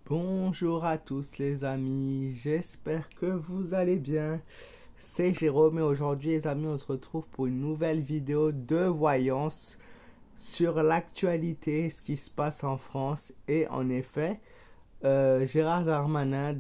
Bonjour à tous les amis, j'espère que vous allez bien. C'est Jérôme et aujourd'hui les amis on se retrouve pour une nouvelle vidéo de voyance sur l'actualité, ce qui se passe en France. Et en effet, Gérard Darmanin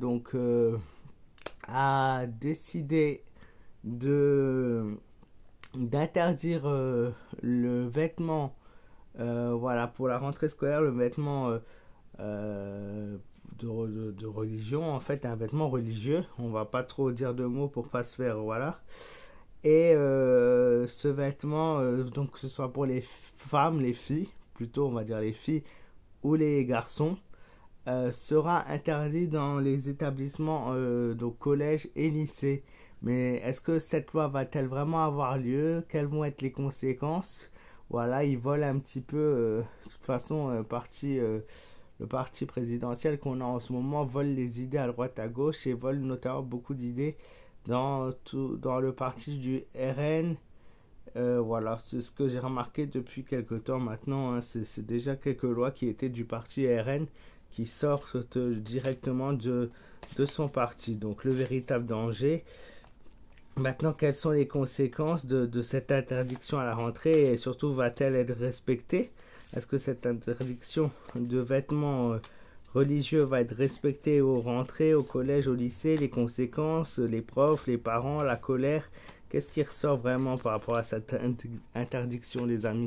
a décidé de d'interdire le vêtement, voilà, pour la rentrée scolaire, le vêtement euh, de religion, en fait, un vêtement religieux. On va pas trop dire de mots pour pas se faire, voilà. Et ce vêtement, donc que ce soit pour les femmes, les filles, plutôt on va dire les filles ou les garçons, sera interdit dans les établissements, donc collèges et lycées. Mais est-ce que cette loi va-t-elle vraiment avoir lieu? Quelles vont être les conséquences? Voilà, ils volent un petit peu, de toute façon, le parti présidentiel qu'on a en ce moment vole les idées à droite à gauche et vole notamment beaucoup d'idées dans le parti du RN. Voilà, c'est ce que j'ai remarqué depuis quelque temps maintenant, hein. C'est déjà quelques lois qui étaient du parti RN qui sortent directement de son parti. Donc le véritable danger. Maintenant, quelles sont les conséquences de cette interdiction à la rentrée et surtout va-t-elle être respectée? Est-ce que cette interdiction de vêtements religieux va être respectée aux rentrées, au collège, au lycée? Les conséquences, les profs, les parents, la colère, qu'est-ce qui ressort vraiment par rapport à cette interdiction, les amis?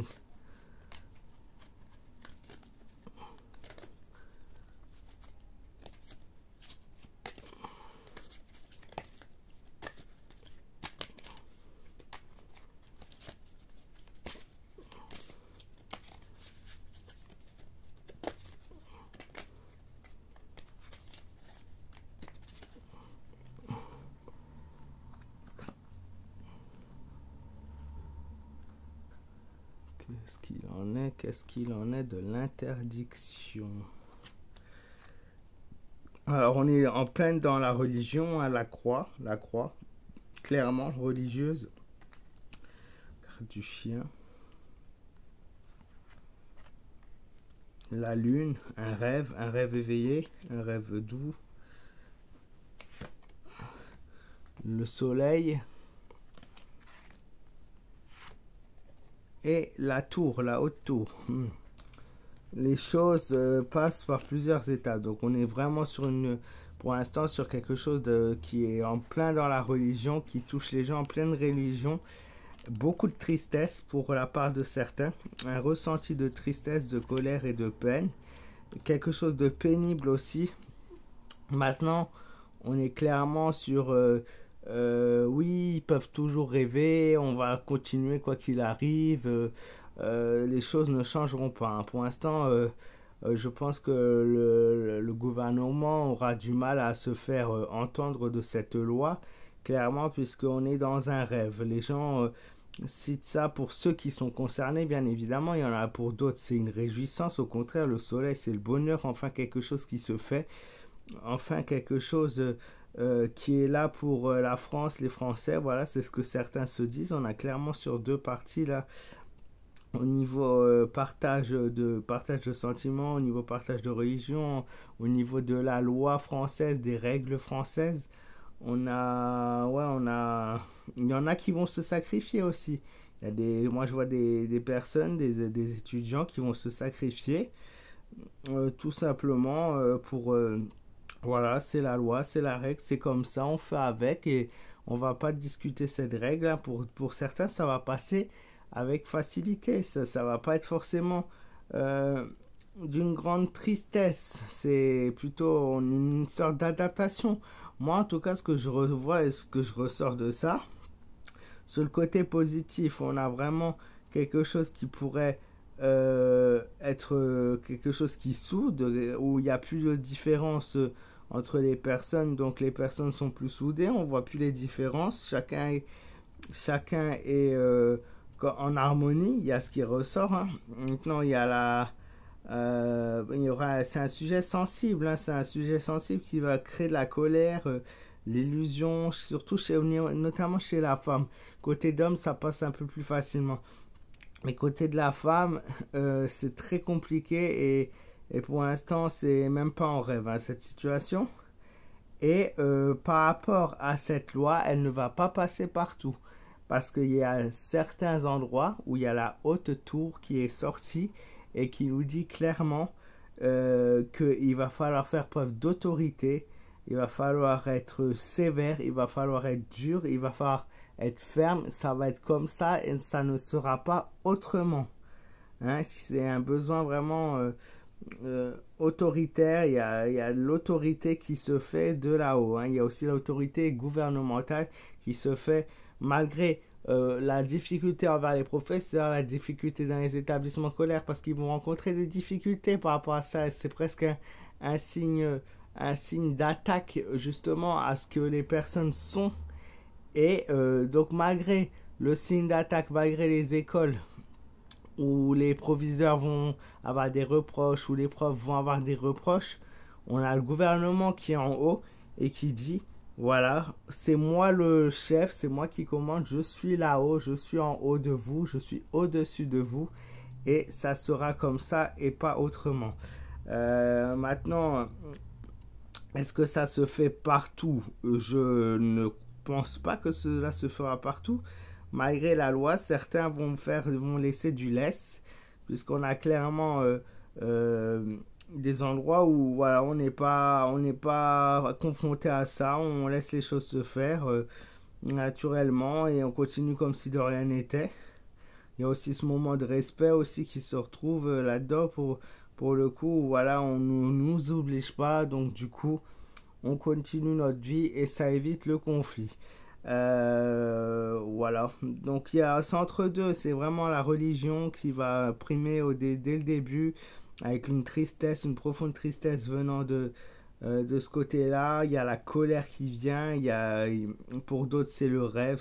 Qu'est-ce qu'il en est? Qu'est-ce qu'il en est de l'interdiction? Alors, on est en pleine dans la religion, hein, la croix, clairement religieuse, carte du chien, la lune, un rêve éveillé, un rêve doux, le soleil et la tour, la haute tour. Les choses passent par plusieurs étapes. Donc on est vraiment pour l'instant sur quelque chose qui est en plein dans la religion, qui touche les gens en pleine religion. Beaucoup de tristesse pour la part de certains, un ressenti de tristesse, de colère et de peine. Quelque chose de pénible aussi. Maintenant, on est clairement sur oui, ils peuvent toujours rêver, on va continuer quoi qu'il arrive. Les choses ne changeront pas, hein. Pour l'instant, je pense que le gouvernement aura du mal à se faire entendre de cette loi, clairement, puisqu'on est dans un rêve. Les gens citent ça pour ceux qui sont concernés, bien évidemment. Il y en a pour d'autres, c'est une réjouissance. Au contraire, le soleil, c'est le bonheur, enfin quelque chose qui se fait, enfin quelque chose qui est là pour la France, les Français. Voilà, c'est ce que certains se disent. On a clairement sur deux parties là au niveau partage de sentiments, au niveau partage de religion, au niveau de la loi française, des règles françaises. Il y en a qui vont se sacrifier aussi. Moi je vois des personnes, des étudiants qui vont se sacrifier tout simplement voilà, c'est la loi, c'est la règle, c'est comme ça, on fait avec et on va pas discuter cette règle, hein. Pour certains, ça va passer avec facilité. Ça va pas être forcément euh, d'une grande tristesse. C'est plutôt une sorte d'adaptation. Moi, en tout cas, ce que je revois et ce que je ressors de ça, sur le côté positif, on a vraiment quelque chose qui pourrait être quelque chose qui soude, où il n'y a plus de différence entre les personnes, donc les personnes sont plus soudées, on voit plus les différences, chacun est en harmonie, il y a ce qui ressort, hein. Maintenant, c'est un sujet sensible, hein, c'est un sujet sensible qui va créer de la colère, l'illusion, surtout notamment chez la femme. Côté d'homme, ça passe un peu plus facilement. Mais côté de la femme, c'est très compliqué Et pour l'instant, c'est même pas en rêve, hein, cette situation. Et par rapport à cette loi, elle ne va pas passer partout. Parce qu'il y a certains endroits où il y a la haute tour qui est sortie et qui nous dit clairement qu'il va falloir faire preuve d'autorité, il va falloir être sévère, il va falloir être dur, il va falloir être ferme. Ça va être comme ça et ça ne sera pas autrement. Hein, c'est un besoin vraiment autoritaire. Il y a l'autorité qui se fait de là-haut. Hein. Il y a aussi l'autorité gouvernementale qui se fait malgré la difficulté envers les professeurs, la difficulté dans les établissements scolaires, parce qu'ils vont rencontrer des difficultés par rapport à ça. C'est presque un signe d'attaque justement à ce que les personnes sont. Et donc malgré le signe d'attaque, malgré les écoles où les proviseurs vont avoir des reproches, où les profs vont avoir des reproches, on a le gouvernement qui est en haut et qui dit, voilà, c'est moi le chef, c'est moi qui commande, je suis là-haut, je suis en haut de vous, je suis au-dessus de vous, et ça sera comme ça et pas autrement. Maintenant, est-ce que ça se fait partout? Je ne pense pas que cela se fera partout. Malgré la loi, certains vont laisser du laisse, puisqu'on a clairement des endroits où voilà, on n'est pas confronté à ça, on laisse les choses se faire naturellement et on continue comme si de rien n'était. Il y a aussi ce moment de respect aussi qui se retrouve là-dedans pour le coup, voilà, on ne nous oblige pas, donc du coup, on continue notre vie et ça évite le conflit. Voilà, donc il y a c'est entre deux, c'est vraiment la religion qui va primer dès le début, avec une tristesse, une profonde tristesse venant de ce côté-là. Il y a la colère qui vient, pour d'autres c'est le rêve,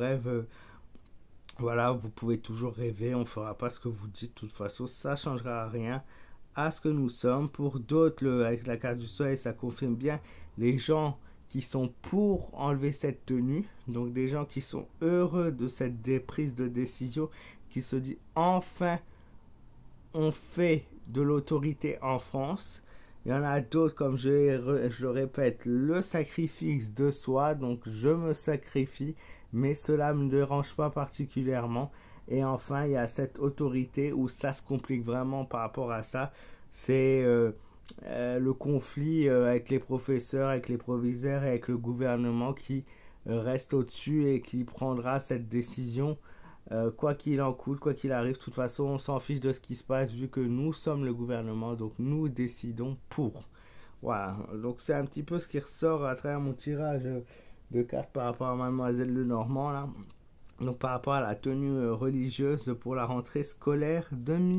voilà, vous pouvez toujours rêver, on fera pas ce que vous dites, de toute façon ça changera rien à ce que nous sommes. Pour d'autres, avec la carte du soleil, ça confirme bien les gens qui sont pour enlever cette tenue, donc des gens qui sont heureux de cette prise de décision, qui se disent enfin on fait de l'autorité en France. Il y en a d'autres, comme je le répète, le sacrifice de soi, donc je me sacrifie, mais cela ne me dérange pas particulièrement. Et enfin, il y a cette autorité où ça se complique vraiment par rapport à ça. C'est le conflit avec les professeurs, avec les proviseurs et avec le gouvernement qui reste au-dessus et qui prendra cette décision quoi qu'il en coûte, quoi qu'il arrive. De toute façon, on s'en fiche de ce qui se passe vu que nous sommes le gouvernement, donc nous décidons pour. Voilà, donc c'est un petit peu ce qui ressort à travers mon tirage de cartes par rapport à Mademoiselle Lenormand là. Donc par rapport à la tenue religieuse pour la rentrée scolaire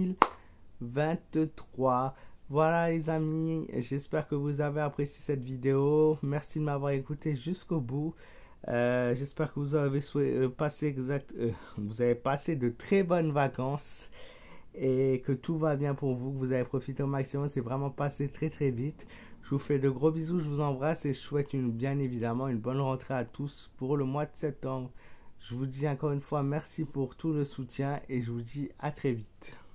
2023. Voilà les amis, j'espère que vous avez apprécié cette vidéo. Merci de m'avoir écouté jusqu'au bout. J'espère que vous avez vous avez passé de très bonnes vacances et que tout va bien pour vous, que vous avez profité au maximum. C'est vraiment passé très très vite. Je vous fais de gros bisous, je vous embrasse et je souhaite bien évidemment une bonne rentrée à tous pour le mois de septembre. Je vous dis encore une fois merci pour tout le soutien et je vous dis à très vite.